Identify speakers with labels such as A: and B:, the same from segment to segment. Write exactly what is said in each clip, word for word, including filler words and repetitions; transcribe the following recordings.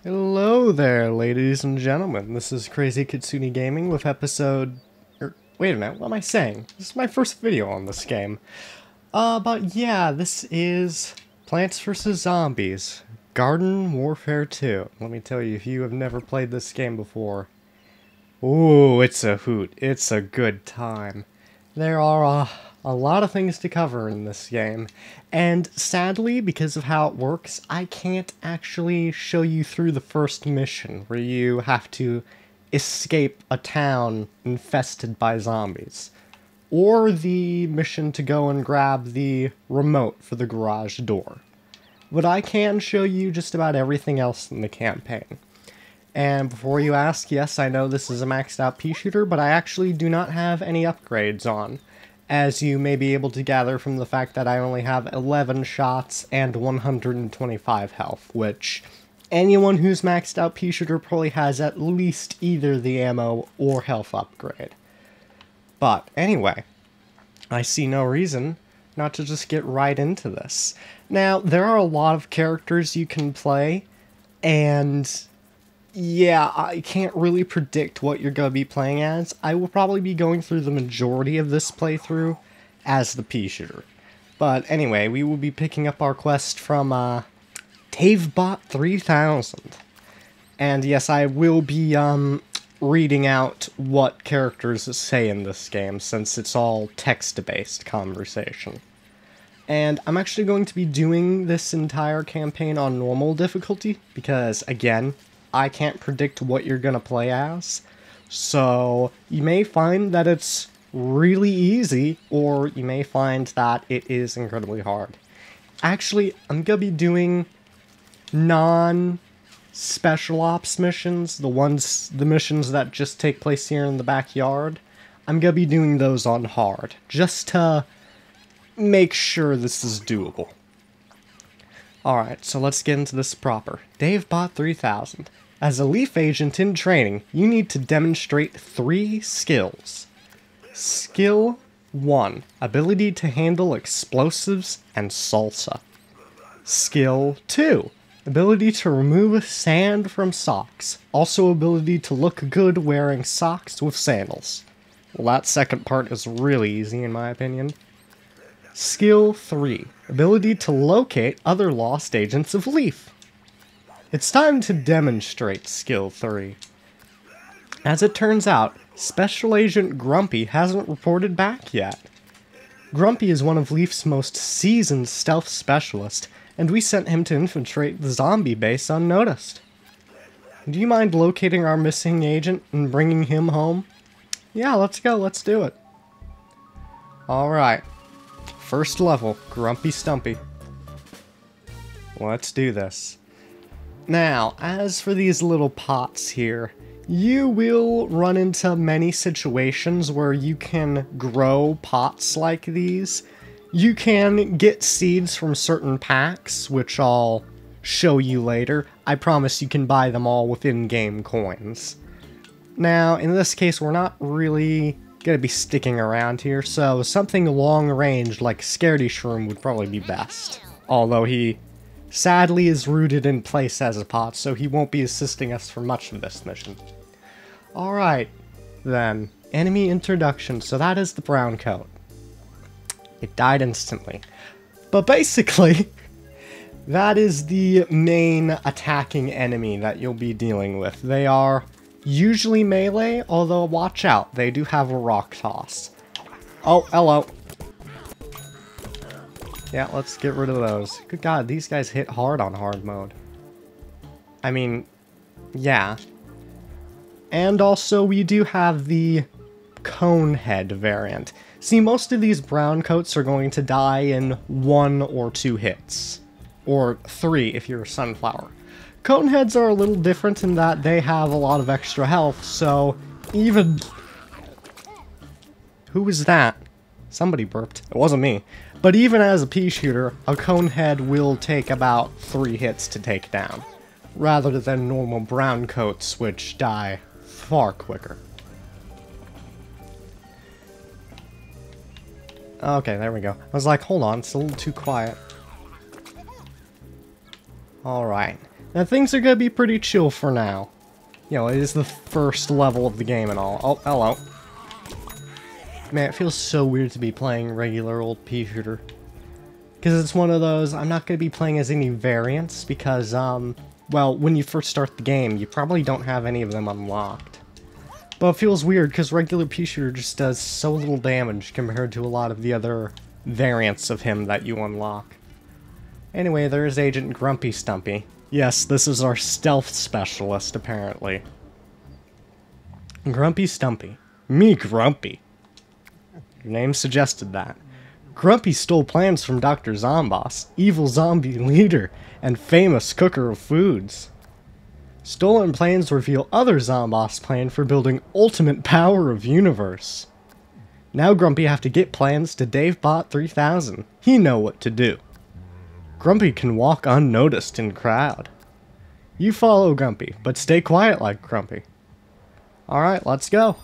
A: Hello there, ladies and gentlemen. This is Crazy Kitsune Gaming with episode... Er, wait a minute, what am I saying? This is my first video on this game. Uh, but yeah, this is Plants versus. Zombies. Garden Warfare two. Let me tell you, if you have never played this game before... Ooh, it's a hoot. It's a good time. There are uh, a lot of things to cover in this game, and sadly, because of how it works, I can't actually show you through the first mission, where you have to escape a town infested by zombies, or the mission to go and grab the remote for the garage door. But I can show you just about everything else in the campaign. And before you ask, yes, I know this is a maxed out Peashooter, but I actually do not have any upgrades on, as you may be able to gather from the fact that I only have eleven shots and one hundred twenty-five health, which anyone who's maxed out Peashooter probably has at least either the ammo or health upgrade. But anyway, I see no reason not to just get right into this. Now, there are a lot of characters you can play, and yeah, I can't really predict what you're going to be playing as. I will probably be going through the majority of this playthrough as the Peashooter. But anyway, we will be picking up our quest from uh, Tavebot three thousand. And yes, I will be um, reading out what characters say in this game, since it's all text-based conversation. And I'm actually going to be doing this entire campaign on normal difficulty, because, again, I can't predict what you're gonna play as, so you may find that it's really easy, or you may find that it is incredibly hard. Actually, I'm gonna be doing non-special ops missions, the ones, the missions that just take place here in the backyard. I'm gonna be doing those on hard, just to make sure this is doable. Alright, so let's get into this proper. Tavebot three thousand. As a Leaf Agent in training, you need to demonstrate three skills. Skill one. Ability to handle explosives and salsa. Skill two. Ability to remove sand from socks. Also ability to look good wearing socks with sandals. Well, that second part is really easy in my opinion. Skill three. Ability to locate other lost agents of Leaf. It's time to demonstrate Skill three. As it turns out, Special Agent Grumpy hasn't reported back yet. Grumpy is one of Leaf's most seasoned stealth specialists, and we sent him to infiltrate the zombie base unnoticed. Do you mind locating our missing agent and bringing him home? Yeah, let's go, let's do it. Alright. First level, Grumpy Stumpy. Let's do this. Now, as for these little pots here, you will run into many situations where you can grow pots like these. You can get seeds from certain packs, which I'll show you later. I promise you can buy them all with in-game coins. Now, in this case, we're not really gonna be sticking around here, so something long-range like Scaredy Shroom would probably be best. Although he sadly is rooted in place as a pot, so he won't be assisting us for much of this mission. Alright, then. Enemy introduction, so that is the brown coat. It died instantly. But basically, that is the main attacking enemy that you'll be dealing with. They are usually melee, although watch out, they do have a rock toss. Oh, hello. Yeah, let's get rid of those. Good god, these guys hit hard on hard mode. I mean, yeah. And also, we do have the cone head variant. See, most of these brown coats are going to die in one or two hits. Or three if you're a sunflower. Cone heads are a little different in that they have a lot of extra health, so even... Who was that? Somebody burped. It wasn't me. But even as a Peashooter, a cone head will take about three hits to take down, rather than normal brown coats, which die far quicker. Okay, there we go. I was like, hold on, it's a little too quiet. Alright. Now things are gonna be pretty chill for now. You know, it is the first level of the game and all. Oh, hello. Man, it feels so weird to be playing regular old Peashooter. Because it's one of those, I'm not going to be playing as any variants, because, um, well, when you first start the game, you probably don't have any of them unlocked. But it feels weird, because regular Peashooter just does so little damage compared to a lot of the other variants of him that you unlock. Anyway, there's Agent Grumpy Stumpy. Yes, this is our stealth specialist, apparently. Grumpy Stumpy. Me Grumpy. Your name suggested that. Grumpy stole plans from Doctor Zomboss, evil zombie leader, and famous cooker of foods. Stolen plans reveal other Zomboss plan for building ultimate power of universe. Now Grumpy have to get plans to DaveBot three thousand. He know what to do. Grumpy can walk unnoticed in crowd. You follow Grumpy, but stay quiet like Grumpy. Alright, let's go.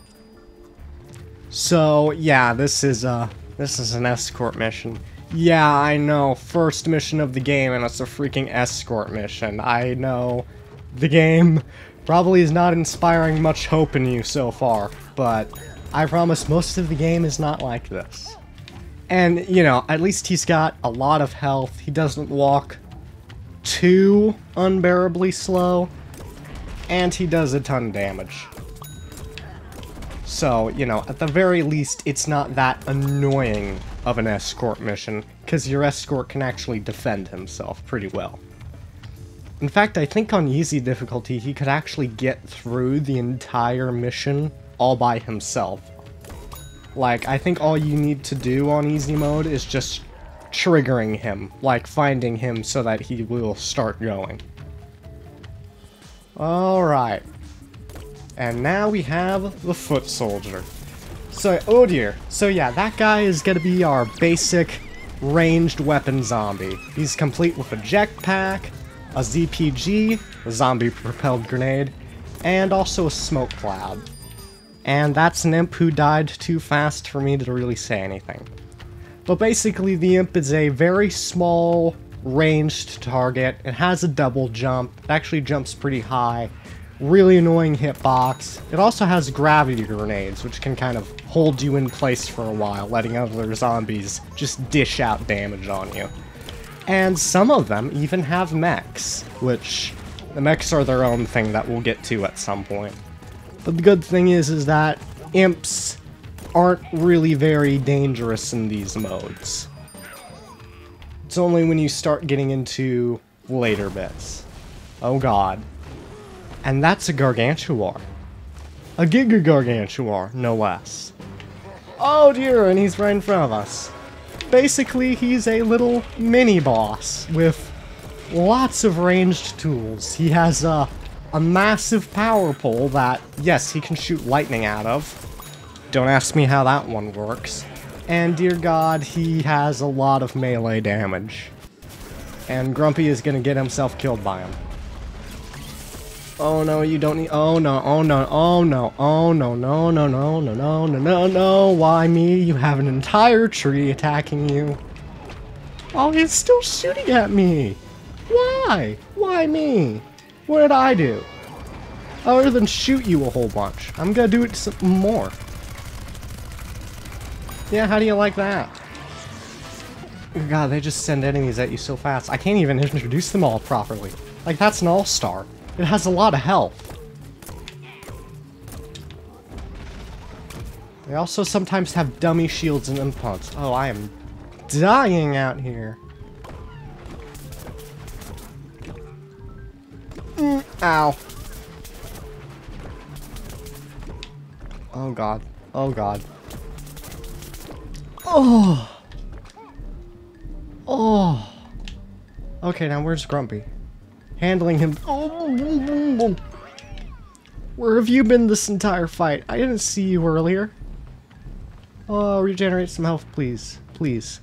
A: So, yeah, this is, uh, this is an escort mission. Yeah, I know, first mission of the game, and it's a freaking escort mission. I know the game probably is not inspiring much hope in you so far, but I promise most of the game is not like this. And, you know, at least he's got a lot of health. He doesn't walk too unbearably slow, and he does a ton of damage. So, you know, at the very least, it's not that annoying of an escort mission, because your escort can actually defend himself pretty well. In fact, I think on easy difficulty, he could actually get through the entire mission all by himself. Like, I think all you need to do on easy mode is just triggering him, like finding him so that he will start going. Alright. And now we have the foot soldier. So, oh dear. So yeah, that guy is gonna be our basic ranged weapon zombie. He's complete with a jetpack, a Z P G, a zombie propelled grenade, and also a smoke cloud. And that's an imp who died too fast for me to really say anything. But basically, the imp is a very small, ranged target. It has a double jump. It actually jumps pretty high. Really annoying hitbox. It also has gravity grenades, which can kind of hold you in place for a while, letting other zombies just dish out damage on you. And some of them even have mechs, which the mechs are their own thing that we'll get to at some point. But the good thing is, is that imps aren't really very dangerous in these modes. It's only when you start getting into later bits. Oh god. And that's a Gargantuar. A Giga Gargantuar, no less. Oh dear, and he's right in front of us. Basically, he's a little mini-boss with lots of ranged tools. He has a, a massive power pole that, yes, he can shoot lightning out of. Don't ask me how that one works. And dear god, he has a lot of melee damage. And Grumpy is gonna get himself killed by him. Oh no, you don't need- oh no, oh no, oh no, oh no, no, no, no, no, no, no, no, no, why me? You have an entire tree attacking you. Oh, he's still shooting at me! Why? Why me? What did I do? Other than shoot you a whole bunch. I'm gonna do it some more. Yeah, how do you like that? God, they just send enemies at you so fast. I can't even introduce them all properly. Like, that's an all-star. It has a lot of health. They also sometimes have dummy shields and implants. Oh, I am dying out here. Mm, ow. Oh god. Oh god. Oh. Oh. Okay, now where's Grumpy? Handling him. Oh. Where have you been this entire fight? I didn't see you earlier. Oh, regenerate some health, please. Please.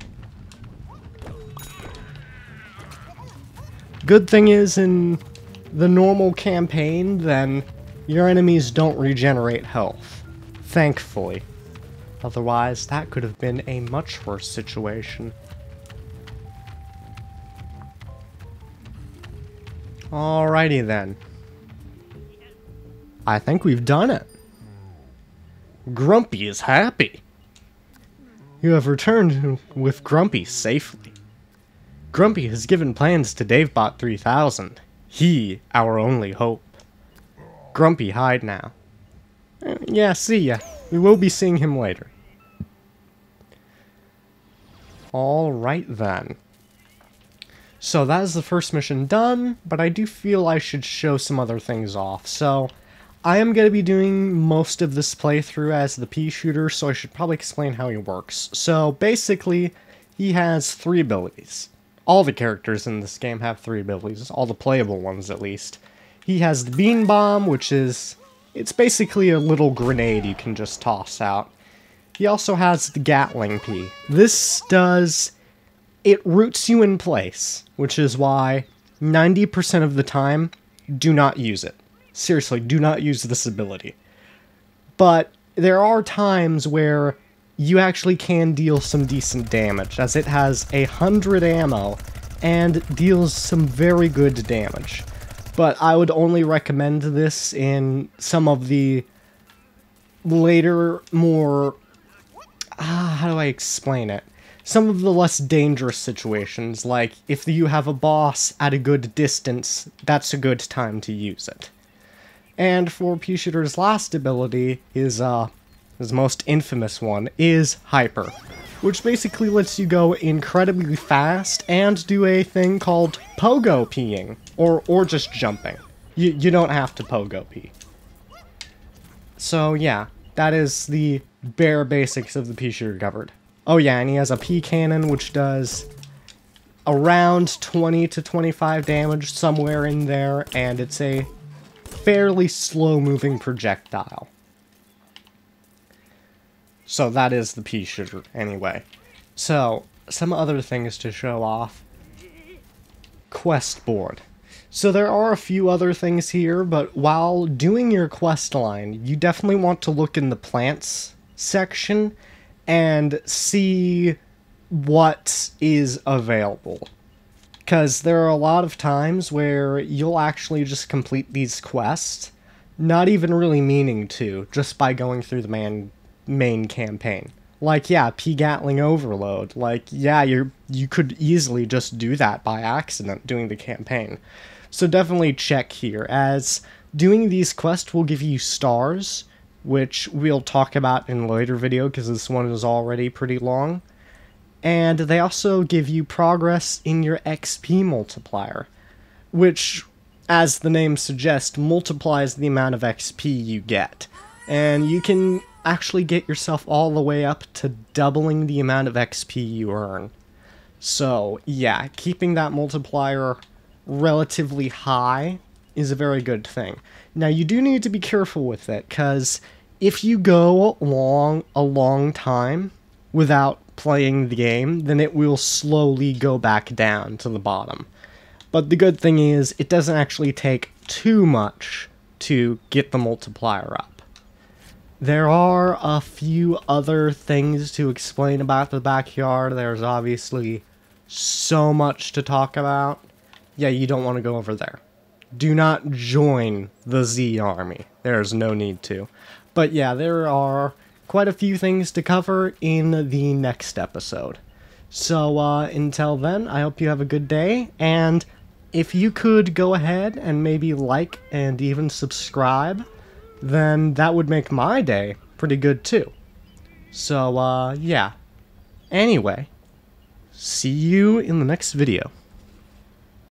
A: Good thing is, in the normal campaign, then your enemies don't regenerate health. Thankfully. Otherwise, that could have been a much worse situation. Alrighty then. I think we've done it. Grumpy is happy. You have returned with Grumpy safely. Grumpy has given plans to DaveBot three thousand. He, our only hope. Grumpy, hide now. Uh, yeah, see ya. We will be seeing him later. Alright then. So that is the first mission done, but I do feel I should show some other things off. So, I am going to be doing most of this playthrough as the Peashooter, so I should probably explain how he works. So, basically, he has three abilities. All the characters in this game have three abilities, all the playable ones at least. He has the Bean Bomb, which is... it's basically a little grenade you can just toss out. He also has the Gatling Pea. This does... it roots you in place, which is why ninety percent of the time, do not use it. Seriously, do not use this ability. But there are times where you actually can deal some decent damage, as it has a hundred ammo and deals some very good damage. But I would only recommend this in some of the later, more... ah, how do I explain it? Some of the less dangerous situations, like if you have a boss at a good distance, that's a good time to use it. And for Peashooter's last ability, his, uh, his most infamous one, is Hyper, which basically lets you go incredibly fast and do a thing called pogo peeing, or, or just jumping. You, you don't have to pogo pee. So yeah, that is the bare basics of the Peashooter covered. Oh yeah, and he has a pea cannon, which does around twenty to twenty-five damage, somewhere in there, and it's a fairly slow-moving projectile. So that is the Peashooter, anyway. So, some other things to show off. Quest board. So there are a few other things here, but while doing your quest line, you definitely want to look in the plants section and see what is available. Because there are a lot of times where you'll actually just complete these quests, not even really meaning to, just by going through the man, main campaign. Like, yeah, P-Gatling Overload. Like, yeah, you you could easily just do that by accident, doing the campaign. So definitely check here, as doing these quests will give you stars, which we'll talk about in a later video, because this one is already pretty long. And they also give you progress in your X P multiplier, which, as the name suggests, multiplies the amount of X P you get. And you can actually get yourself all the way up to doubling the amount of X P you earn. So, yeah, keeping that multiplier relatively high is a very good thing. Now, you do need to be careful with it, because if you go long, a long time without playing the game, then it will slowly go back down to the bottom. But the good thing is, it doesn't actually take too much to get the multiplier up. There are a few other things to explain about the backyard. There's obviously so much to talk about. Yeah, you don't want to go over there. Do not join the Z army. There's no need to. But yeah, there are quite a few things to cover in the next episode. So uh, until then, I hope you have a good day, and if you could go ahead and maybe like and even subscribe, then that would make my day pretty good too. So uh, yeah. Anyway, see you in the next video.